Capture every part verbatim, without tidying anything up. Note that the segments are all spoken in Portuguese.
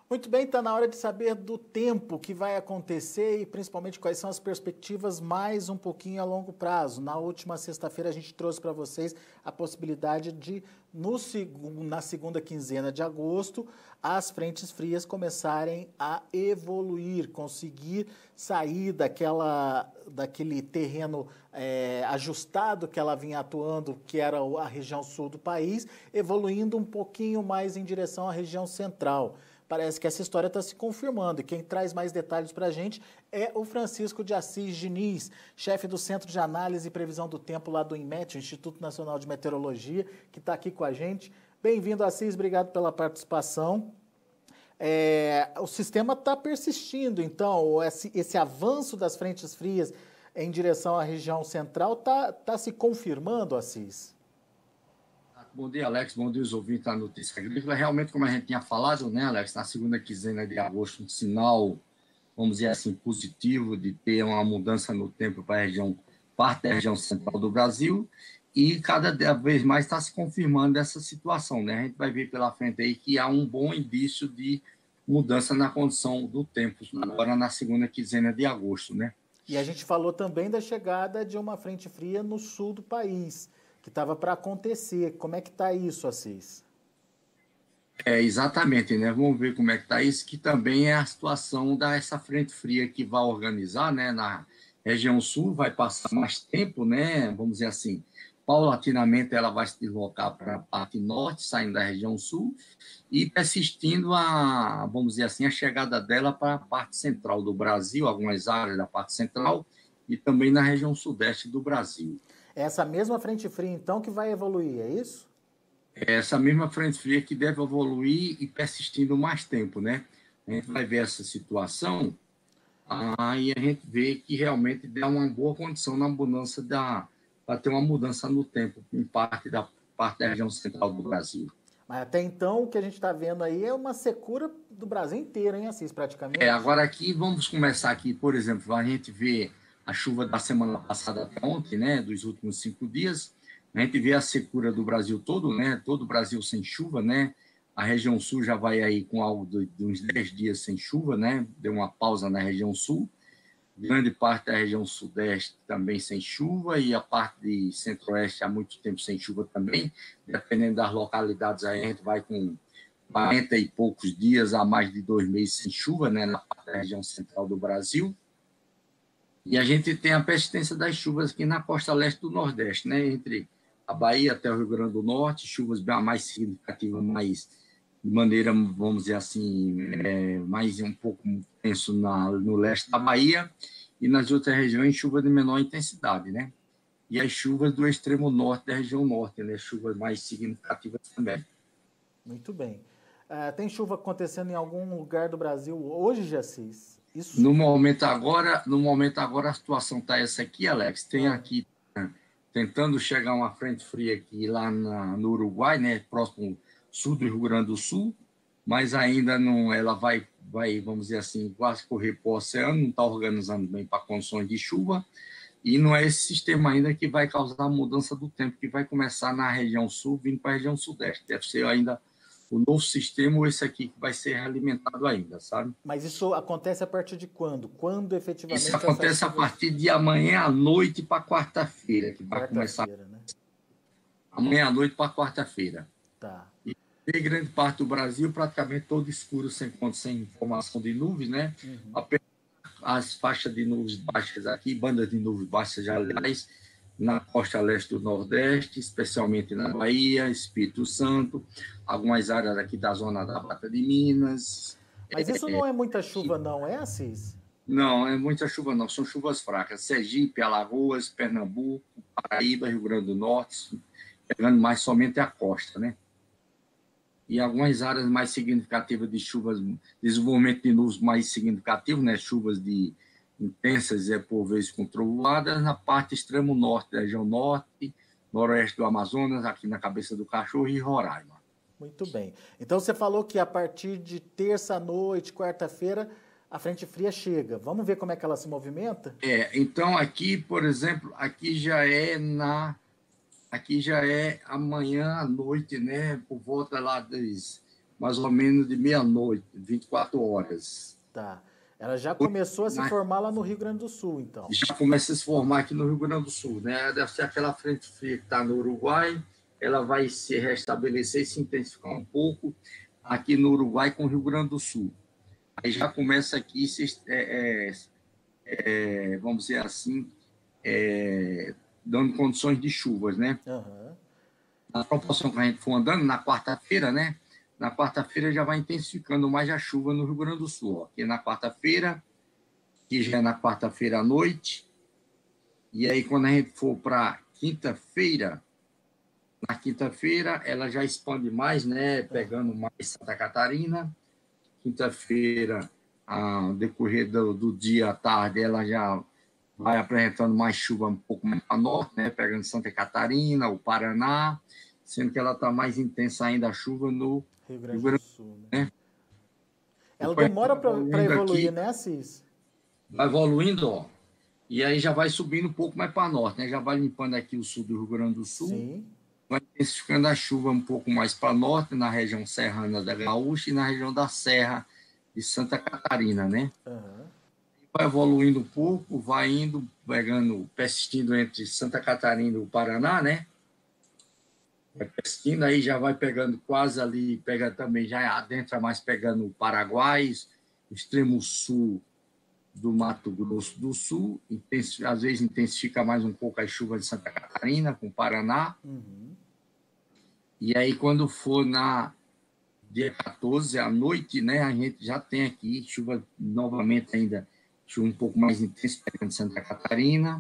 Muito bem, está na hora de saber do tempo que vai acontecer e principalmente quais são as perspectivas mais um pouquinho a longo prazo. Na última sexta-feira a gente trouxe para vocês a possibilidade de, no segu- na segunda quinzena de agosto, as frentes frias começarem a evoluir, conseguir sair daquela, daquele terreno é, ajustado que ela vinha atuando, que era a região sul do país, evoluindo um pouquinho mais em direção à região central. Parece que essa história está se confirmando e quem traz mais detalhes para a gente é o Francisco de Assis Diniz, chefe do Centro de Análise e Previsão do Tempo lá do INMET, o Instituto Nacional de Meteorologia, que está aqui com a gente. Bem-vindo, Assis, obrigado pela participação. É, o sistema está persistindo, então, esse, esse avanço das frentes frias em direção à região central está tá se confirmando, Assis? Bom dia, Alex. Bom dia, os ouvintes da Notícia Agrícola. Realmente, como a gente tinha falado, né, Alex, na segunda quinzena de agosto, um sinal, vamos dizer assim, positivo de ter uma mudança no tempo para a região, parte da região central do Brasil, e cada vez mais está se confirmando essa situação, né? A gente vai ver pela frente aí que há um bom indício de mudança na condição do tempo, agora na segunda quinzena de agosto, né? E a gente falou também da chegada de uma frente fria no sul do país, que estava para acontecer. Como é que está isso, Assis? É, exatamente, né? Vamos ver como é que está isso, que também é a situação dessa frente fria que vai organizar, né? Na região sul, vai passar mais tempo, né? Vamos dizer assim, paulatinamente ela vai se deslocar para a parte norte, saindo da região sul, e persistindo a, vamos dizer assim, a chegada dela para a parte central do Brasil, algumas áreas da parte central, e também na região sudeste do Brasil. É essa mesma frente fria, então, que vai evoluir, é isso? Essa mesma frente fria que deve evoluir e persistindo mais tempo, né? A gente vai ver essa situação, aí a gente vê que realmente dá uma boa condição na mudança da, para ter uma mudança no tempo em parte da parte da região central do Brasil. Mas até então, o que a gente está vendo aí é uma secura do Brasil inteiro, hein, Assis, É, praticamente? agora aqui, vamos começar aqui, por exemplo, a gente vê a chuva da semana passada até ontem, né, dos últimos cinco dias, a gente vê a secura do Brasil todo, né, todo o Brasil sem chuva, né, a região sul já vai aí com algo de, de uns dez dias sem chuva, né, deu uma pausa na região sul, grande parte da região sudeste também sem chuva e a parte de centro-oeste há muito tempo sem chuva também, dependendo das localidades aí a gente vai com quarenta e poucos dias a mais de dois meses sem chuva, né, na parte da região central do Brasil. E a gente tem a persistência das chuvas aqui na costa leste do Nordeste, né, entre a Bahia até o Rio Grande do Norte, chuvas mais significativas, mais de maneira, vamos dizer assim, é, mais um pouco intenso na, no leste da Bahia, e nas outras regiões chuva de menor intensidade, né? E as chuvas do extremo norte da região norte, né? Chuvas mais significativas também. Muito bem. Ah, tem chuva acontecendo em algum lugar do Brasil hoje, Assis? Isso? No momento agora, no momento agora a situação está essa aqui, Alex. Tem Ah, aqui né, tentando chegar uma frente fria aqui lá na, no Uruguai, né, próximo sul do Rio Grande do Sul, mas ainda não, ela vai, vai, vamos dizer assim, quase correr para o oceano, não está organizando bem para condições de chuva, e não é esse sistema ainda que vai causar a mudança do tempo, que vai começar na região sul, vindo para a região sudeste. Deve ser ainda o novo sistema ou esse aqui que vai ser realimentado ainda, sabe? mas isso acontece a partir de quando? Quando Isso efetivamente essas acontece a chuvas... partir de amanhã à noite para quarta-feira, que vai começar Quarta-feira, né? amanhã à noite para quarta-feira. Tá. E em grande parte do Brasil, praticamente todo escuro, sem, sem formação de nuvens, né? Uhum. Apenas as faixas de nuvens baixas aqui, bandas de nuvens baixas, já, aliás, na costa leste do Nordeste, especialmente na Bahia, Espírito Santo, algumas áreas aqui da zona da Mata de Minas. Mas isso não é muita chuva, não, é, Assis? Não, é muita chuva não, são chuvas fracas. Sergipe, Alagoas, Pernambuco, Paraíba, Rio Grande do Norte, pegando mais somente a costa, né? E algumas áreas mais significativas de chuvas, desenvolvimento de nuvens mais significativo, né? Chuvas de intensas e por vezes com trovoadas na parte extremo norte da região norte, noroeste do Amazonas, aqui na Cabeça do Cachorro e Roraima. Muito bem. Então você falou que a partir de terça-noite, quarta-feira, a frente fria chega. Vamos ver como é que ela se movimenta? É, então aqui, por exemplo, aqui já é na aqui já é amanhã à noite, né? Por volta lá das mais ou menos de meia-noite, vinte e quatro horas. Tá. Ela já começou a se formar lá no Rio Grande do Sul, então. Já começa a se formar aqui no Rio Grande do Sul, né? Deve ser aquela frente fria que está no Uruguai, ela vai se restabelecer e se intensificar um pouco aqui no Uruguai com o Rio Grande do Sul. Aí já começa aqui, é, é, é, vamos dizer assim, é, dando condições de chuvas, né? Uhum. Na proporção que a gente for andando, na quarta-feira, né? Na quarta-feira já vai intensificando mais a chuva no Rio Grande do Sul. Ó. Aqui na quarta-feira, que já é na quarta-feira à noite. E aí, quando a gente for para quinta-feira, na quinta-feira ela já expande mais, né? Pegando mais Santa Catarina. Quinta-feira, ao decorrer do, do dia à tarde, ela já vai apresentando mais chuva um pouco mais para norte, né? Pegando Santa Catarina, o Paraná, sendo que ela está mais intensa ainda a chuva no Rio Grande do Sul, né? né? Ela Depois demora para evoluir, aqui, né, Cis? vai evoluindo, ó, e aí já vai subindo um pouco mais para norte, né? Já vai limpando aqui o sul do Rio Grande do Sul, Sim. vai intensificando a chuva um pouco mais para norte, na região serrana da Gaúcha e na região da Serra de Santa Catarina, né? Uhum. Vai evoluindo um pouco, vai indo, pegando, persistindo entre Santa Catarina e o Paraná, né? Vai persistindo, aí já vai pegando quase ali, pega também, já adentra mais pegando o Paraguai, extremo sul do Mato Grosso do Sul, às vezes intensifica mais um pouco as chuvas de Santa Catarina com o Paraná. Uhum. E aí, quando for na dia quatorze, à noite, né, a gente já tem aqui chuva novamente ainda, chuva um pouco mais intensa pegando Santa Catarina.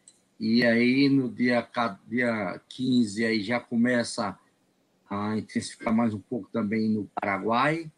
E aí, no dia, dia quinze, aí já começa a intensificar mais um pouco também no Paraguai.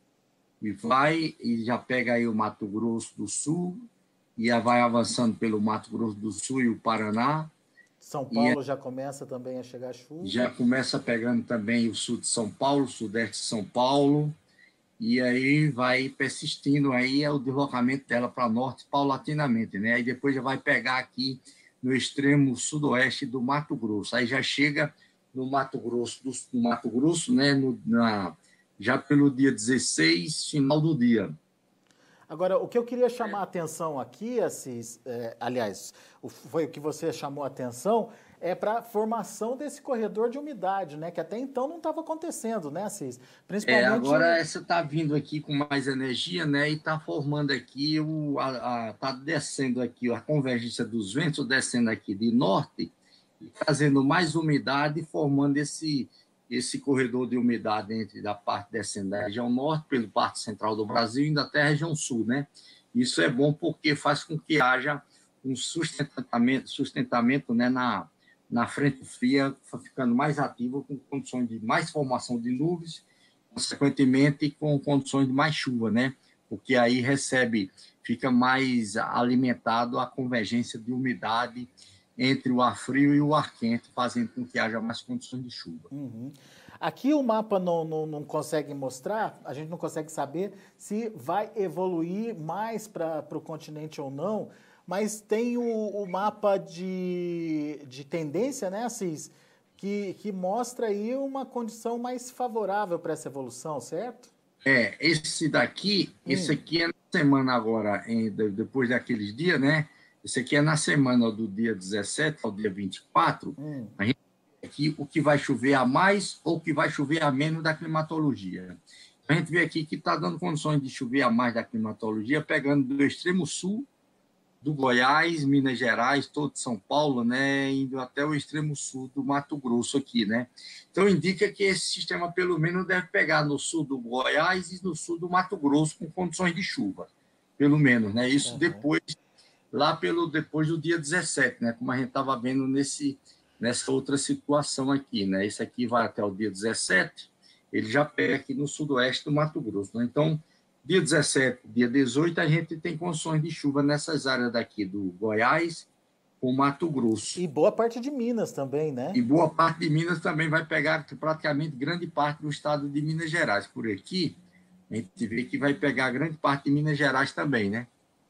E vai, e já pega aí o Mato Grosso do Sul, e já vai avançando pelo Mato Grosso do Sul e o Paraná. São Paulo já começa também a chegar chuva. Já começa pegando também o sul de São Paulo, sudeste de São Paulo, e aí vai persistindo aí o deslocamento dela para norte paulatinamente, né? Aí depois já vai pegar aqui no extremo sudoeste do Mato Grosso. Aí já chega no Mato Grosso, do, no Mato Grosso, né? No, na, já pelo dia dezesseis, final do dia. Agora, o que eu queria chamar a atenção aqui, Assis, é, aliás, foi o que você chamou a atenção, é para a formação desse corredor de umidade, né? Que até então não estava acontecendo, né, Assis? Principalmente... É, agora essa está vindo aqui com mais energia, né? E está formando aqui, o, a, a, tá descendo aqui a convergência dos ventos, descendo aqui de norte, e trazendo mais umidade, formando esse... esse corredor de umidade entre da parte descendo da região norte, pelo parte central do Brasil, e até a região sul, né? Isso é bom porque faz com que haja um sustentamento, sustentamento né, na, na frente fria, ficando mais ativo, com condições de mais formação de nuvens, consequentemente com condições de mais chuva, né? Porque aí recebe, fica mais alimentado a convergência de umidade entre o ar frio e o ar quente, fazendo com que haja mais condições de chuva. Uhum. Aqui o mapa não, não, não consegue mostrar, a gente não consegue saber se vai evoluir mais para o continente ou não, mas tem o, o mapa de, de tendência, né, Assis, que, que mostra aí uma condição mais favorável para essa evolução, certo? É, esse daqui, hum. esse aqui é na semana agora, em, depois daqueles dias, né? Esse aqui é na semana do dia dezessete ao dia vinte e quatro, hum. a gente vê aqui o que vai chover a mais ou o que vai chover a menos da climatologia. A gente vê aqui que está dando condições de chover a mais da climatologia, pegando do extremo sul do Goiás, Minas Gerais, todo São Paulo, né, indo até o extremo sul do Mato Grosso aqui, né? Então indica que esse sistema pelo menos deve pegar no sul do Goiás e no sul do Mato Grosso com condições de chuva, pelo menos, né? Isso uhum. depois lá pelo depois do dia dezessete, né? Como a gente estava vendo nesse nessa outra situação aqui, né? Esse aqui vai até o dia dezessete, ele já pega aqui no sudoeste do Mato Grosso, né? Então dia dezessete, dia dezoito, a gente tem condições de chuva nessas áreas daqui do Goiás com Mato Grosso. E boa parte de Minas também, né? E boa parte de Minas também vai pegar praticamente grande parte do estado de Minas Gerais. Por aqui, a gente vê que vai pegar grande parte de Minas Gerais também, né?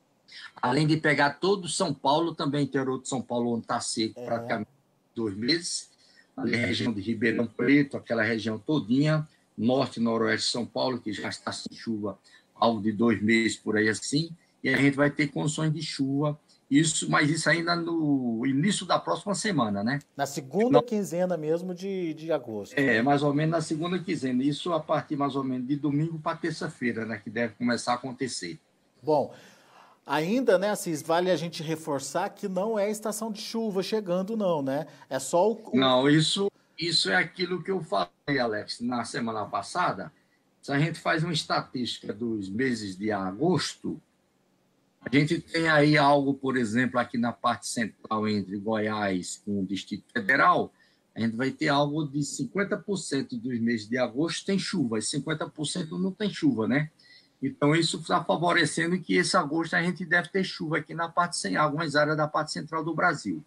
Além de pegar todo São Paulo, também interior de São Paulo, onde está seco é. praticamente dois meses. Ali a região de Ribeirão Preto, aquela região todinha, norte e noroeste de São Paulo, que já está sem chuva há algo de dois meses por aí assim, e a gente vai ter condições de chuva, isso, mas isso ainda no início da próxima semana, né? Na segunda quinzena mesmo de, de agosto. É, mais ou menos na segunda quinzena, isso a partir mais ou menos de domingo para terça-feira, né, que deve começar a acontecer. Bom, ainda, né, Assis, vale a gente reforçar que não é estação de chuva chegando, não, né? É só o... o- Não, isso, isso é aquilo que eu falei, Alex, na semana passada. Se a gente faz uma estatística dos meses de agosto, a gente tem aí algo, por exemplo, aqui na parte central, entre Goiás com o Distrito Federal, a gente vai ter algo de cinquenta por cento dos meses de agosto tem chuva, e cinquenta por cento não tem chuva, né? Então, isso está favorecendo que esse agosto a gente deve ter chuva aqui na parte, sem algumas áreas da parte central do Brasil.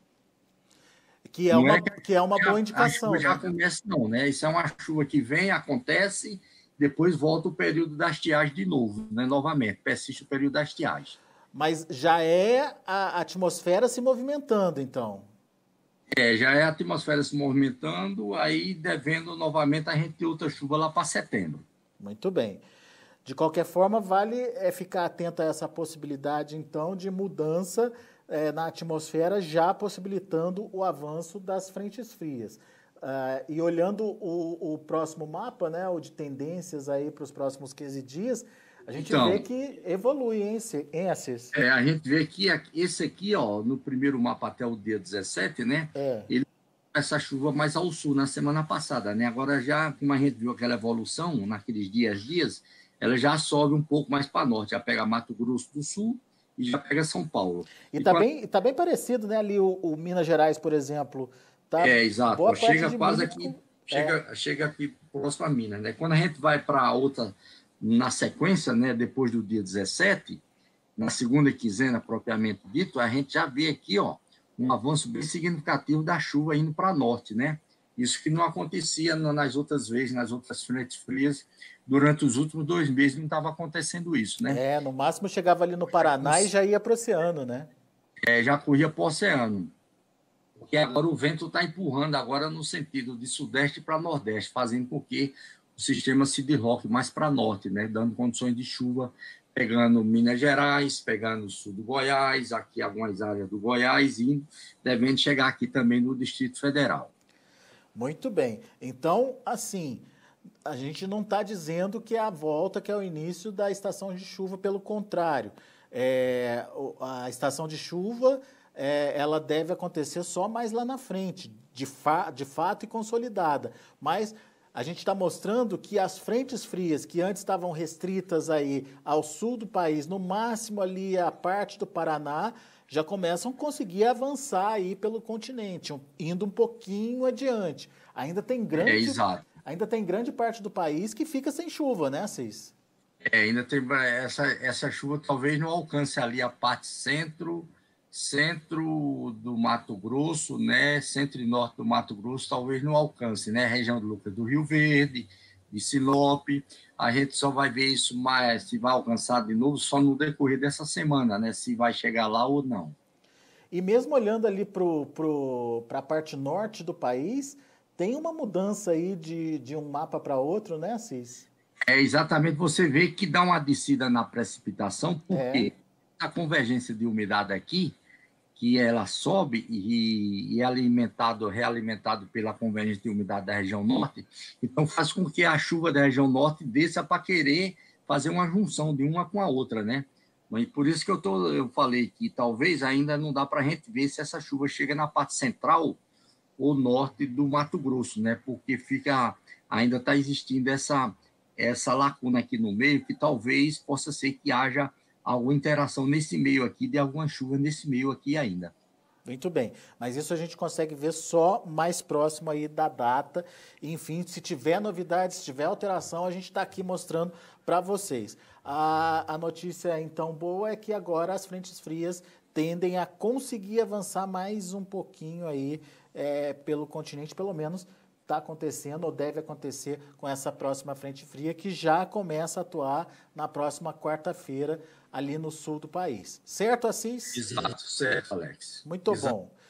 que é Não é uma, que que é uma boa a, a chuva indicação, já né? começa, não, né? Isso é uma chuva que vem, acontece, depois volta o período da estiagem de novo, né? Novamente, persiste o período da estiagem. Mas já é a atmosfera se movimentando, então. É, já é a atmosfera se movimentando, aí devendo novamente a gente ter outra chuva lá para setembro. Muito bem. De qualquer forma, vale é ficar atento a essa possibilidade, então, de mudança eh, na atmosfera, já possibilitando o avanço das frentes frias. Ah, e olhando o, o próximo mapa, né, o de tendências aí para os próximos quinze dias, a gente vê Então, que evolui, hein, Ce- hein Assis? é, a gente vê que aqui- esse aqui, ó, no primeiro mapa até o dia dezessete, né? É. Ele essa chuva mais ao sul na semana passada, né? Agora já, como a gente viu aquela evolução naqueles dias, dias, ela já sobe um pouco mais para norte, já pega Mato Grosso do Sul e já pega São Paulo. E E tá quando, bem, tá bem parecido, né? Ali o, o Minas Gerais, por exemplo, tá é, exato, boa ó, parte chega de quase Minas. aqui, Com- É, chega, chega aqui próximo a Minas, né? Quando a gente vai para outra, na sequência, né? Depois do dia dezessete, na segunda quinzena propriamente dito, a gente já vê aqui, ó, um avanço bem significativo da chuva indo para norte, né? Isso que não acontecia nas outras vezes, nas outras frentes frias, durante os últimos dois meses não estava acontecendo isso, né? é, no máximo chegava ali no Paraná e já ia para o oceano, né? É, já corria para o oceano, porque agora o vento está empurrando agora no sentido de sudeste para nordeste, fazendo com que o sistema se desloque mais para norte, né? Dando condições de chuva, pegando Minas Gerais, pegando o sul do Goiás, aqui algumas áreas do Goiás e devendo chegar aqui também no Distrito Federal. Muito bem. Então, assim, a gente não está dizendo que é a volta, que é o início da estação de chuva, pelo contrário. É, o- a estação de chuva, é, ela deve acontecer só mais lá na frente, de, fa de fato e consolidada. Mas a gente está mostrando que as frentes frias, que antes estavam restritas aí ao sul do país, no máximo ali a parte do Paraná, já começam a conseguir avançar aí pelo continente, um- indo um pouquinho adiante. Ainda tem É, grande, exato. ainda tem grande parte do país que fica sem chuva, né, Cis? É, ainda tem essa, essa chuva talvez não alcance ali a parte centro, centro do Mato Grosso, né? Centro e norte do Mato Grosso, talvez não alcance, né? Região do Lucas do Rio Verde, de Sinop. A gente só vai ver isso mais, se vai alcançar de novo, só no decorrer dessa semana, né? Se vai chegar lá ou não. E mesmo olhando ali para pro, a parte norte do país, tem uma mudança aí de, de um mapa para outro, né, Cis? É exatamente, você vê que dá uma descida na precipitação, É. porque a convergência de umidade aqui, que ela sobe e, e é alimentado, realimentado pela convergência de umidade da região norte, então faz com que a chuva da região norte desça para querer fazer uma junção de uma com a outra, né? Mas por isso que eu, tô, eu falei que talvez ainda não dá para a gente ver se essa chuva chega na parte central ou norte do Mato Grosso, né? Porque fica, ainda está existindo essa, essa lacuna aqui no meio, que talvez possa ser que haja alguma interação nesse meio aqui, de alguma chuva nesse meio aqui ainda. Muito bem, mas isso a gente consegue ver só mais próximo aí da data. Enfim, se tiver novidade, se tiver alteração, a gente está aqui mostrando para vocês. A, a notícia, então, boa é que agora as frentes frias tendem a conseguir avançar mais um pouquinho aí é, pelo continente, pelo menos está acontecendo ou deve acontecer com essa próxima frente fria, que já começa a atuar na próxima quarta-feira ali no sul do país. Certo, Assis? Exato, certo, Alex. Muito Exato. bom.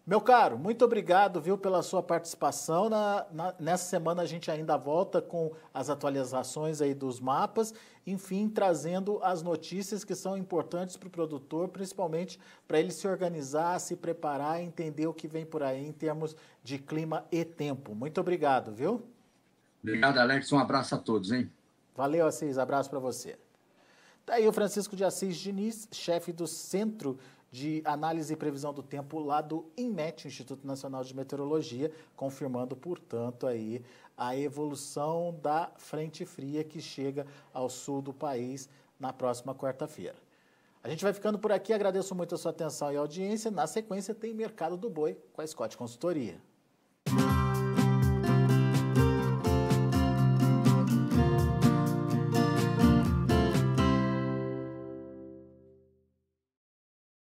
Meu caro, muito obrigado, viu, pela sua participação. Na, na, nessa semana a gente ainda volta com as atualizações aí dos mapas, enfim, trazendo as notícias que são importantes para o produtor, principalmente para ele se organizar, se preparar, entender o que vem por aí em termos de clima e tempo. Muito obrigado, viu? Obrigado, Alex. Um abraço a todos, hein? Valeu, Assis. Abraço para você. Tá aí o Francisco de Assis Diniz, chefe do Centro de Análise e Previsão do Tempo lá do INMET, Instituto Nacional de Meteorologia, confirmando, portanto, aí a evolução da frente fria que chega ao sul do país na próxima quarta-feira. A gente vai ficando por aqui, agradeço muito a sua atenção e audiência. Na sequência tem Mercado do Boi com a Scott Consultoria.